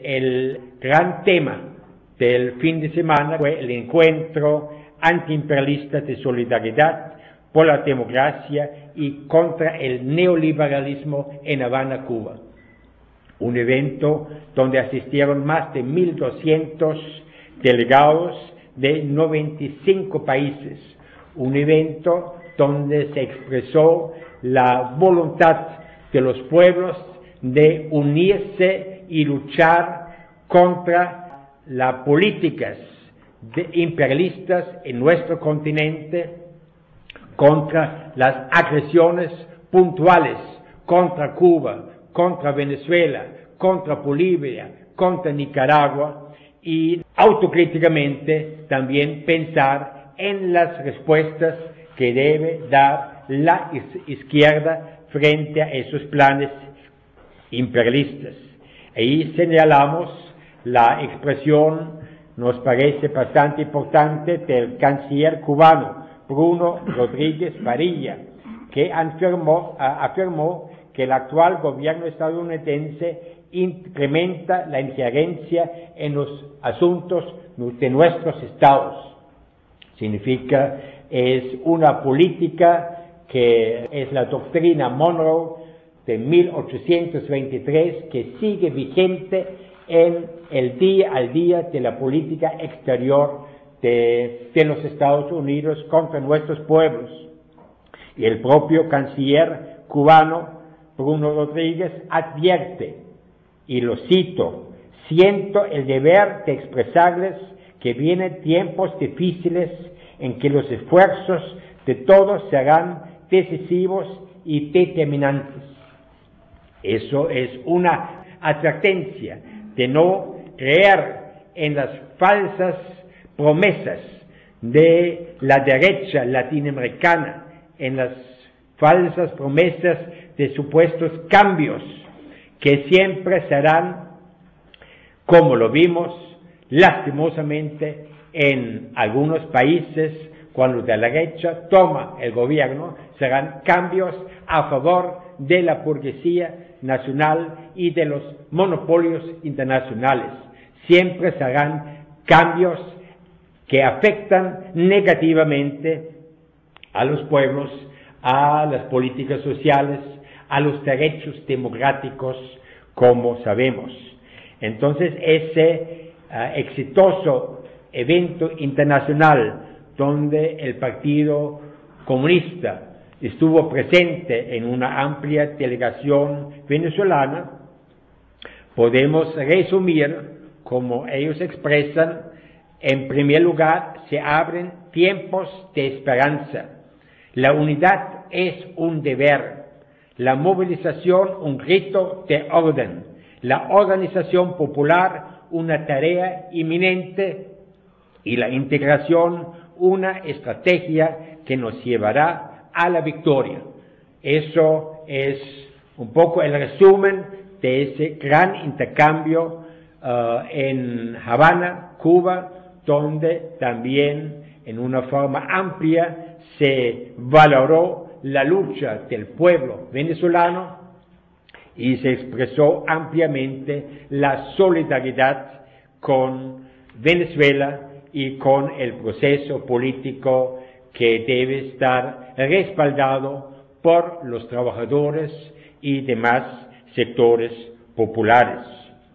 el gran tema del fin de semana fue el encuentro antiimperialista de solidaridad por la democracia y contra el neoliberalismo en Habana, Cuba. Un evento donde asistieron más de 1.200 delegados de 95 países. Un evento donde se expresó la voluntad de los pueblos de unirse y luchar contra las políticas imperialistas en nuestro continente, contra las agresiones puntuales contra Cuba, contra Venezuela, contra Bolivia, contra Nicaragua, y autocríticamente también pensar en las respuestas que debe dar la izquierda frente a esos planes imperialistas. Ahí señalamos la expresión, nos parece bastante importante, del canciller cubano Bruno Rodríguez Varilla, que afirmó que el actual gobierno estadounidense incrementa la injerencia en los asuntos de nuestros estados. Significa, es una política que es la doctrina Monroe de 1823, que sigue vigente en el día al día de la política exterior de los Estados Unidos contra nuestros pueblos. Y el propio canciller cubano Bruno Rodríguez advierte, y lo cito: siento el deber de expresarles que vienen tiempos difíciles en que los esfuerzos de todos serán decisivos y determinantes. Eso es una advertencia de no creer en las falsas promesas de la derecha latinoamericana, en las falsas promesas de supuestos cambios que siempre serán, como lo vimos lastimosamente en algunos países, cuando la derecha toma el gobierno, serán cambios a favor de la burguesía nacional y de los monopolios internacionales. Siempre serán cambios que afectan negativamente a los pueblos, a las políticas sociales, a los derechos democráticos, como sabemos. Entonces, ese exitoso evento internacional donde el Partido Comunista estuvo presente en una amplia delegación venezolana, podemos resumir, como ellos expresan: en primer lugar, se abren tiempos de esperanza. La unidad es un deber, la movilización un grito de orden, la organización popular una tarea inminente y la integración una estrategia que nos llevará a la victoria. Eso es un poco el resumen de ese gran intercambio en Habana, Cuba, donde también en una forma amplia se valoró la lucha del pueblo venezolano y se expresó ampliamente la solidaridad con Venezuela y con el proceso político que debe estar respaldado por los trabajadores y demás sectores populares.